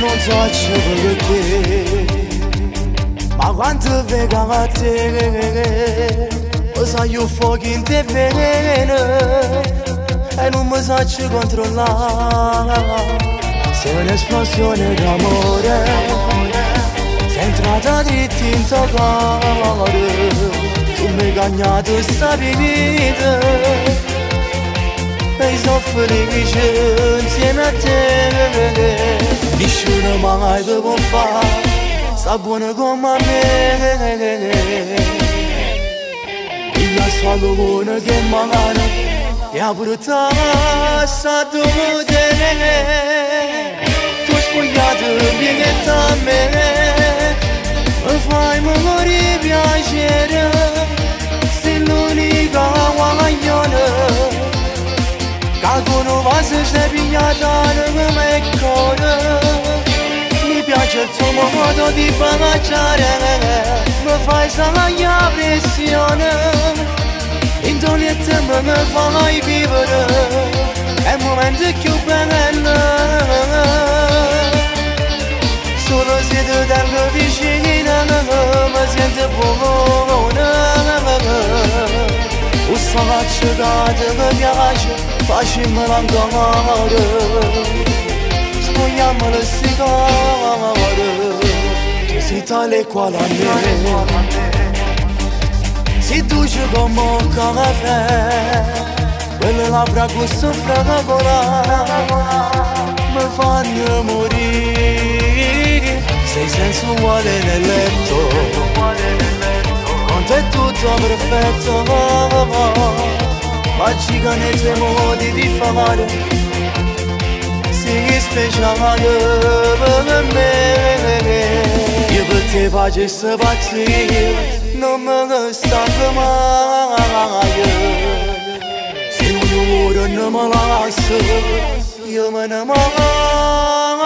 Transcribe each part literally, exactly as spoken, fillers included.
Zache bölge Magante vegate Osa io fuochi in te veleno E non mi sace controllare Sei un'esplosione d'amore Sei entrata dritti in tuo cuore Tu mi hai cagnato sta vita E soffrivo insieme a te Nessuno mai devo fare sta buona come me Io solo buona che magari E a brutta sta dove Tu spogliato bene da me Mi fai morire piacere Sei l'unica guaglione Qualcuno va se sei pigliata non mi cuore Mi piace il tuo modo di baciare Mi fai salire la pressione In togliette mi fai vivere È il momento più bello Solo se ti tengo vicino Mi sento buona O salacciate mi piace Facciamola ancora Spogliamo le sigare Tu sei tale quale a me Sei dolce come un caffè Quelle labbra che soffrono Mi fanno morire Sei sensuale nel letto Con te è tutto perfetto Magica nei tuoi modi di fare Sei speciale per me Io per te facessi pazzire Non me ne stanco mai Se non ora non me lascio Io me ne muoio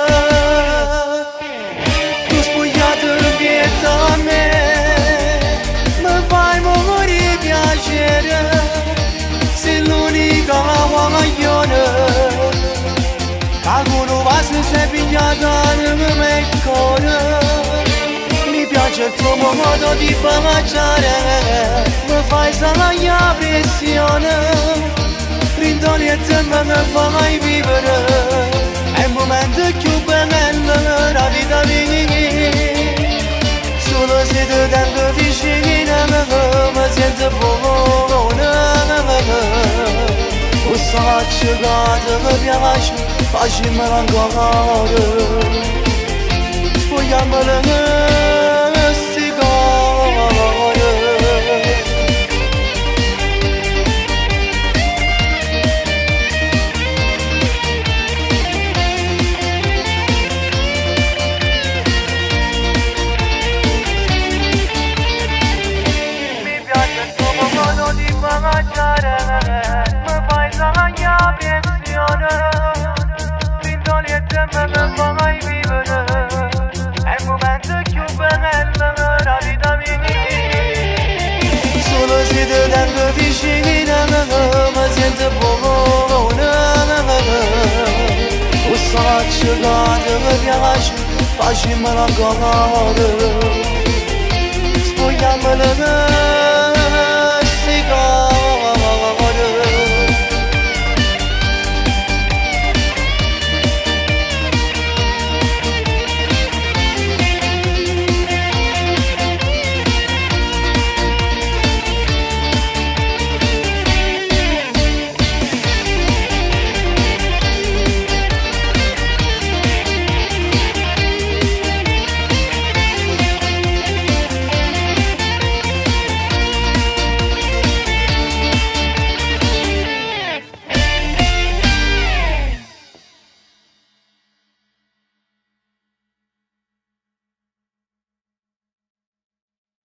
Tu spogliato dietro a me Mi fai morire piacere Sei l'unica guaglione Qualcuno va se sei pigliata non mi cuore Mi piace il tuo modo di baciare Mi fai salire la pressione Rintoli e te mi fai vivere È il momento più bello della vita mia Solo se ti tengo vicino Mi sento buona O salacciate mi piace Facciamola ancora Spogliamola le sigare Mi piace il tuo modo di baciare Mi fai salire la pressione Rintoli e te mi fai vivere È il momento più bello della vita mia Solo se ti tengo vicino Mi sento buona O salacciate mi piace Facciamola ancora Spogliamola